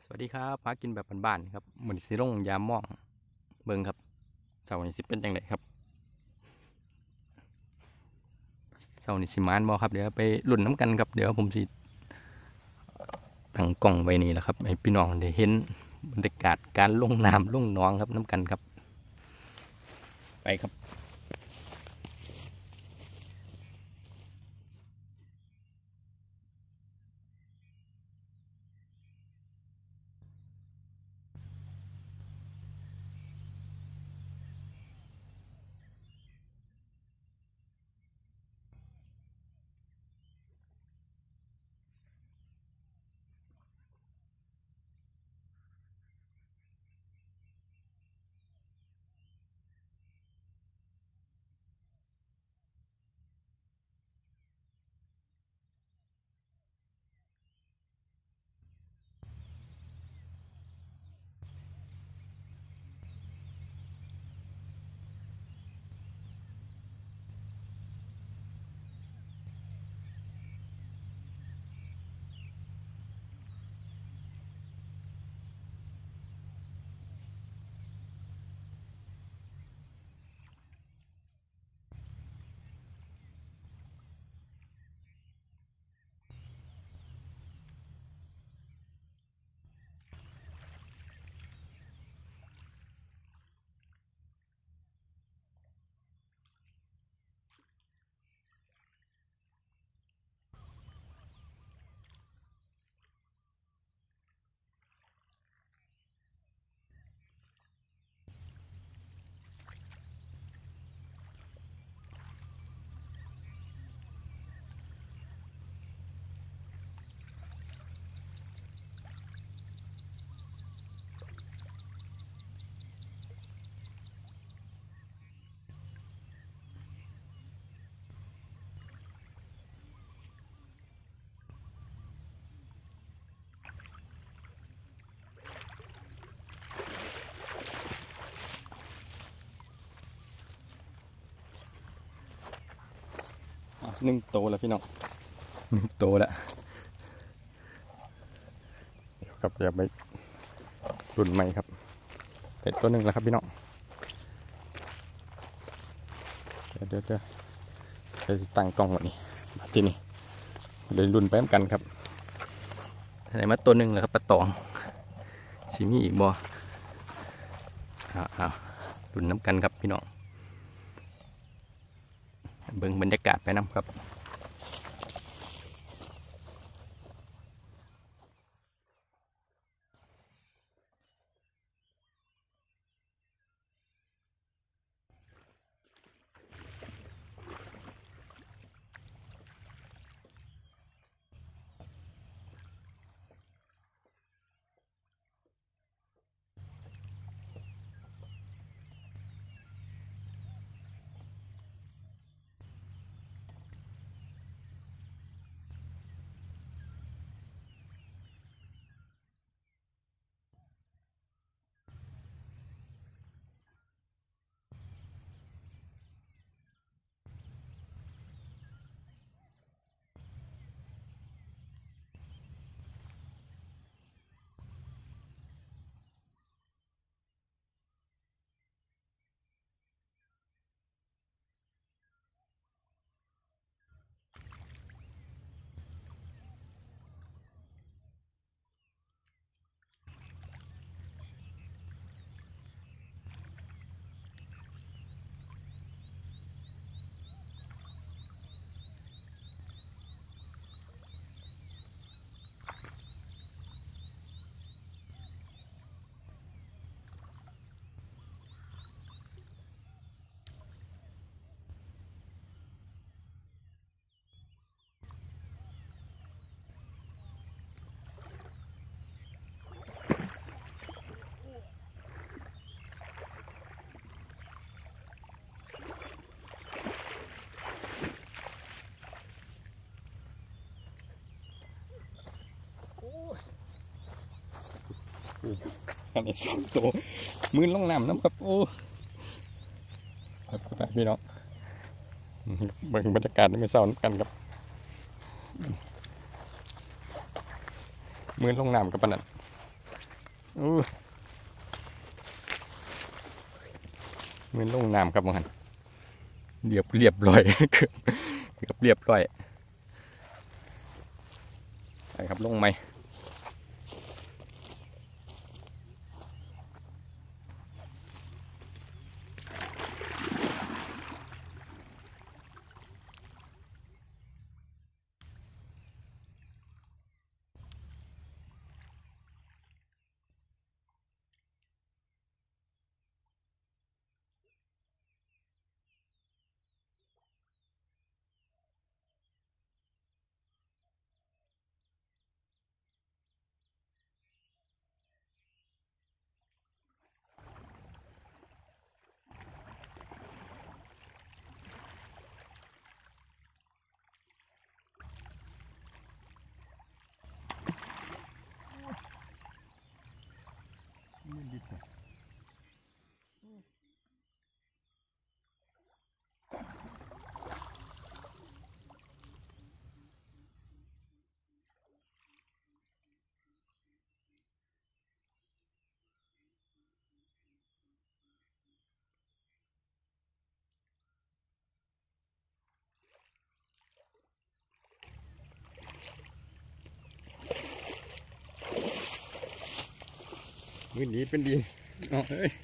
สวัสดีครับหากินแบบบ้านๆครับเหมือนสิลงยามม่องเบิ่งครับเสาร์นี้สิเป็นจังไดครับเสาร์นี้สิมานบ่ครับเดี๋ยวไปลุ้นน้ำกันครับเดี๋ยวผมสิตั้งกล้องไว้นี่แหละครับให้พี่น้องได้เห็นบรรยากาศการลงน้ำลงหนองครับน้ำกันครับไปครับหนึ่งโตแล้วพี่น้องหนึ่งโตแล้วเดี๋ยวครับอย่าไปรุ่นใหม่ครับเสร็จตัวหนึ่งแล้วครับพี่น้องเดี๋ยวไปตั้งกล้องวันนี้ที่นี่เลยรุ่นไปเหมือนกันครับไหนมาตัวหนึ่งเลยครับปลาตองสิมีอีกบ่อ้าวรุ่นน้ำกันครับพี่น้องเบิ่งบรรยากาศไปน้ำครับอันนี้สองตัวมือลงน้ำน้ำครับโอ้ครับพี่น้องเบิ่งบรรยากาศไม่เศร้าน้ำกันครับมือลงน้ำกับปนัดเหมือนลงน้ำครับมันเรียบร้อย เกือบเรียบร้อยไปครับลงไหมมือดีเป็นดีเอาเอ้ย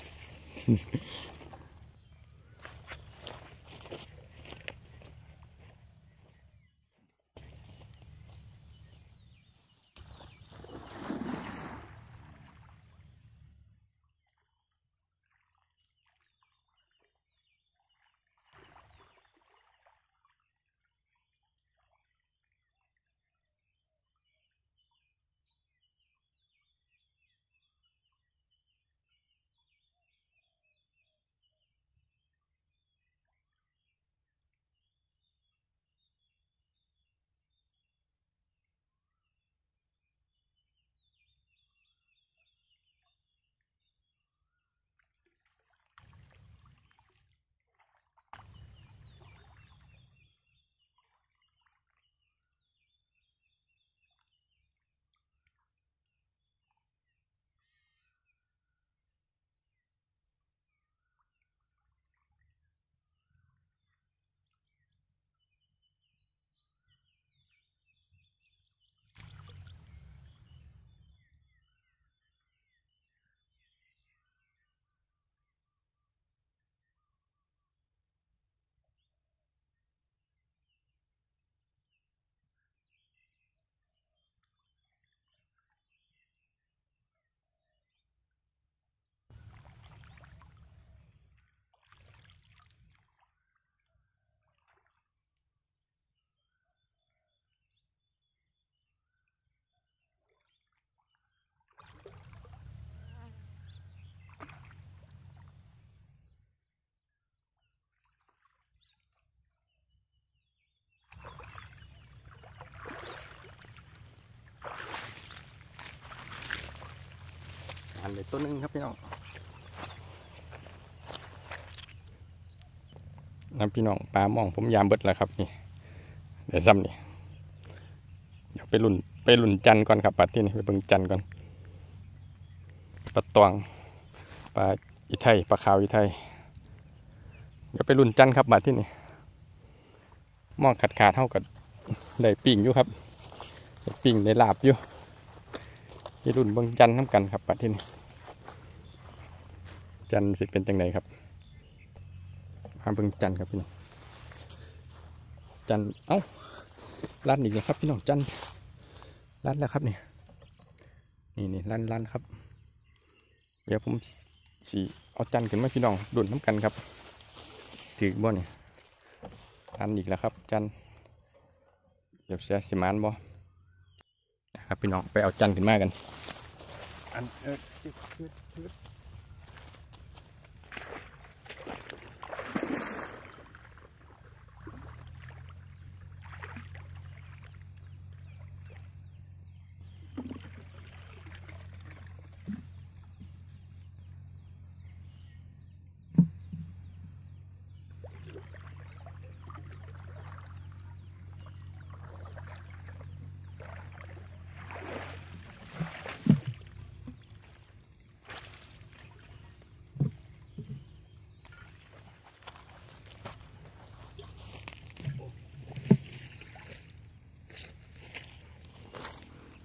หันเลยตัวนึงครับพี่น้องน้ำพี่น้องปลามองผมยามเบิดแล้วครับนี่เดี๋ยวซ้ำนี่เดี๋ยวไปลุ่นจันก่อนครับปัดที่นี่ไปเบิ่งจันก่อนปลาตวงปลาอีไทยปลาขาวอีไทยเดี๋ยวไปลุ่นจันครับปัดที่นี่มองขาดเท่ากับได้ปิ่งอยู่ครับได้ปิ่งได้ลาบอยู่ไปลุ่นเบิ่งจันน้ำกันครับปัดที่นี่จันสิเป็นจังไหนครับมาเบิ่งจันครับพี่น้องจันเอ้าร้านอีกแล้วครับพี่น้องจันร้านแล้วครับนี่ร้านครับเดี๋ยวผมสีเอาจันขึ้นมาพี่น้องดุนน้ำกันครับถือบ่เนี่ยร้านอีกแล้วครับจันเดี๋ยวเสียสิมานบ่ครับพี่น้องไปเอาจันขึ้นมากันอัน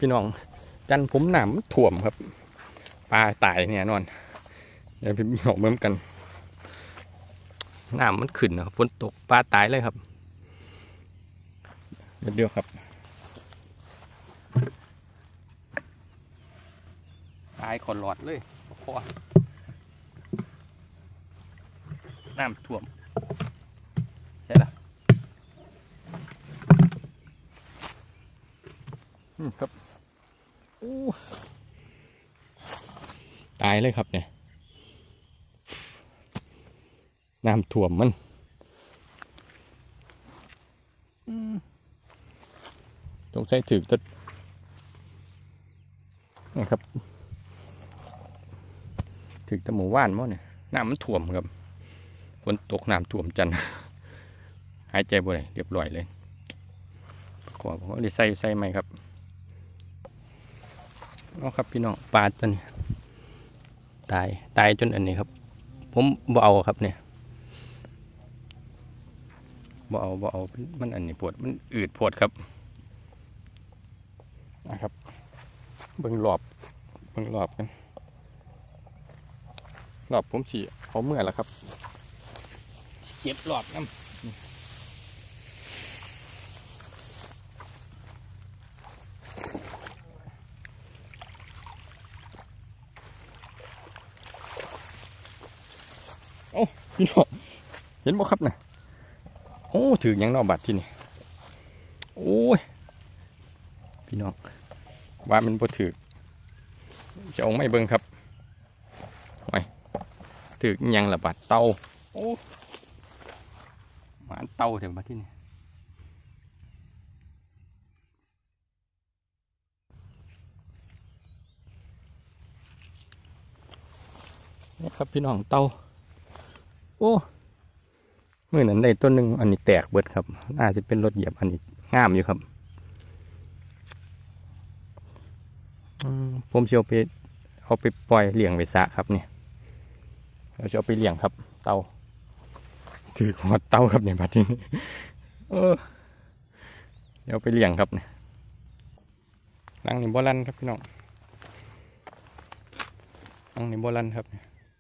พี่น้องจันผมน้ำมันท่วมครับปลาตายเนี่ยนอนเดี๋ยวพี่น้องเหมือนกันน้ำมันขึ้นนะครับฝนตกปลาตายเลยครับเดี๋ยวครับตายขอหลอดเลยเพราะน้ำท่วมใช่ละครับโอ้ตายเลยครับเนี่ยน้ำท่วมมันสงสัยถือตัดนะครับถือตะหมูว่านมั้งเนี่ยน้ำมันท่วมครับฝนตกน้ำท่วมจันหายใจบ่ได้เรียบร้อยเลยขอผมก็เลยใส่ไหมครับเอาครับพี่น้องปลาตัวนี้ตายจนอันนี้ครับผมบ่เอาครับเนี่ยบ่เอามันอันนี้ปวดมันอืดปวดครับนะครับเบิ่งรอบกันรอบผมสิเอาเมื่อแล้วครับเก็บรอบน้ำโอ้พี่น้องเห็นบ่ครับนะโอ้ถือยังนอกบัตรที่นี่โอ้ยพี่น้องว่ามันบ่ถือจะเอาไม่เบิ่งครับไว้ถือยังละบัตรเตาโอ้หมาเตาถึงบัตรที่นี่นี่ครับพี่น้องเตาโอ้เมื่อนั้นได้ต้นหนึ่งอันนี้แตกเบิดครับอาจจะเป็นรถเหยียบอันนี้งามอยู่ครับผมจะเอาไปปล่อยเลี้ยงไว้ซะครับเนี่ยเราจะเอาไปเลี้ยงครับเตาถือหัวเตาครับเนี่ยบัดนี้เดี๋ยวไปเลี้ยงครับเนี่ยหลังนี้โบราณครับพี่น้องหลังนี้โบราณครับ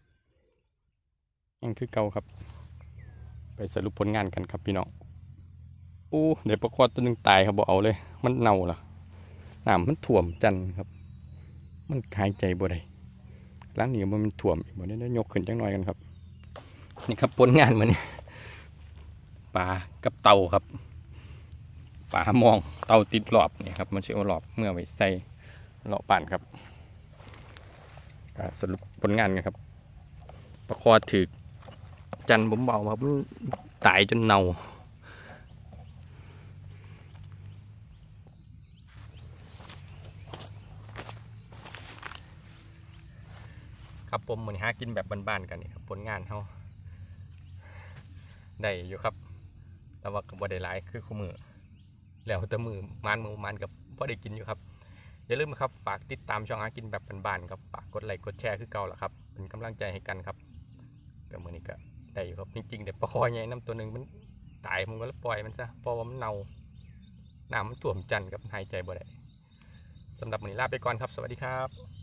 ยังคือเก่าครับไปสรุปผลงานกันครับพี่น้องโอ้เดี๋ยวปลาคอตัวหนึ่งตายครับบอกเอาเลยมันเน่าล่ะน้ำมันท่วมจันครับมันหายใจบ่ได้ล้างหนีมันท่วมอีกบ่ได้ยกขึ้นจังหน่อยกันครับนี่ครับผลงานมันนี่ปลากับเต่าครับปลามองเต่าติดหลอบนี่ครับมันใช้เอาหลอบเมื่อไว้ใส่หลอบป่านครับสรุปผลงานกันครับปลาคอถือจันผมเบาครับตายจนเน่าครับผมเหมือนหากินแบบบ้านๆกันนี่ครับผลงานเขาได้อยู่ครับแต่ว่าก็บ่ได้หลายคือคู่มือแล้วแต่มือมันกับพอได้กินอยู่ครับอย่าลืมครับฝากติดตามช่องหากินแบบบ้านๆครับฝากกดไลค์กดแชร์คือเก่าแหละครับเป็นกำลังใจให้กันครับก็เหมือนนี้ก็ได้อยู่ครับจริงๆแต่ปลาคอยใหญ่น้ำตัวหนึ่งมันตายผมก็เลยปล่อยมันซะเพราะว่ามันเน่าน้ำมันท่วมจันกับหายใจบ่ได้สำหรับวันนี้ลาไปก่อนครับสวัสดีครับ